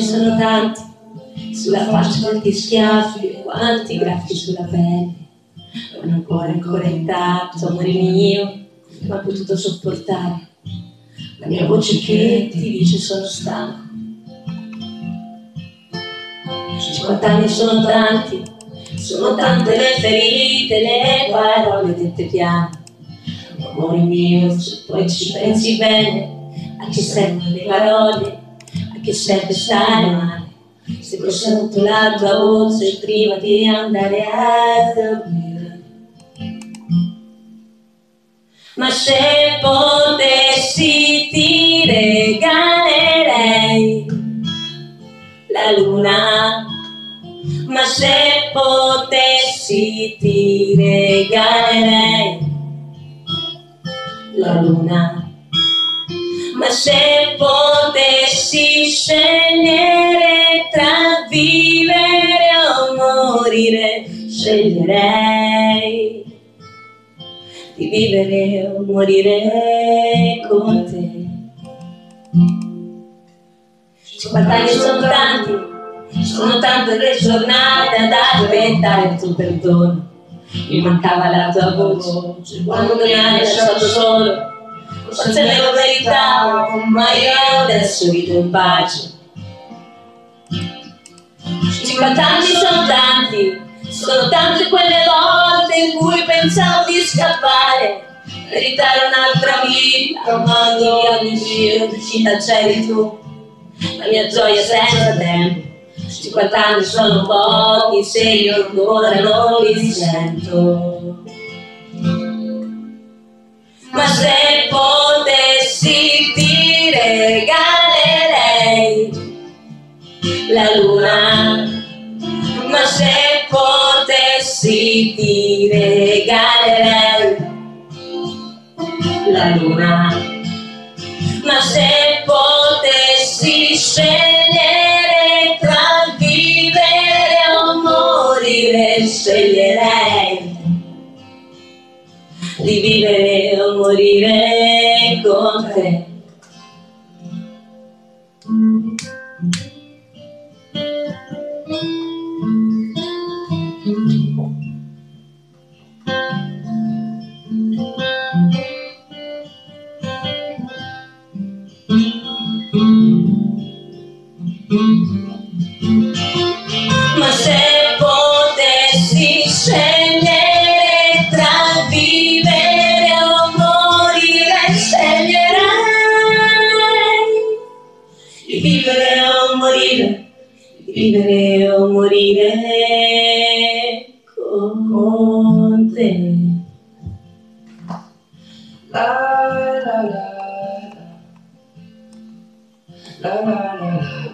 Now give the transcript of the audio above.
sono tanti, sulla faccia quanti schiaffi e quanti graffi sulla pelle. Ho un cuore ancora intatto, amore mio, ma ho potuto sopportare la mia voce che ti dice sono stanco. 50 anni sono tanti, sono tante le ferite, le parole dette piane. Amore mio, se poi ci pensi bene, a che servono le parole, a che serve stare male, se poi sento la tua voce prima di andare a dormire. Ma se potessi ti regalerei la luna, ma se potessi ti regalerei la luna, ma se potessi scegliere tra vivere o morire, sceglierei di vivere o morire con te. 50 anni sono tanti, sono tante le giornate ad aspettare il tuo perdono. Mi mancava la tua voce quando mi hai lasciato solo. Forse me lo meritavo, ma io adesso vivo in pace. 50 anni sono tante quelle volte in cui pensavo di scappare, meritare un'altra vita, ma via di giro vicino c'eri tu, la mia gioia senza tempo. 50 anni sono pochi se io ancora non li sento. Ma se potessi ti regalerei la luna, ma se potessi ti regalerei la luna, ma se potessi scegliere tra vivere o morire, sceglierei di vivere o morire con te. Ma se potessi scegliere tra vivere o morire, sceglierei di vivere o morire, di vivere o morire con te. La la la la la la la.